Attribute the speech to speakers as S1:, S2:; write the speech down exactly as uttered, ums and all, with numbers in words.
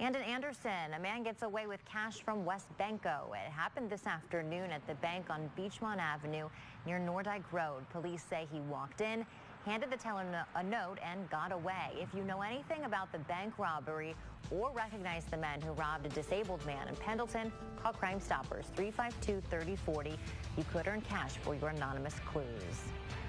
S1: And in Anderson, a man gets away with cash from Wesbanco. It happened this afternoon at the bank on Beechmont Avenue near Nordyke Road. Police say he walked in, handed the teller a note, and got away. If you know anything about the bank robbery or recognize the men who robbed a disabled man in Pendleton, call Crime Stoppers three five two, three oh four oh. You could earn cash for your anonymous clues.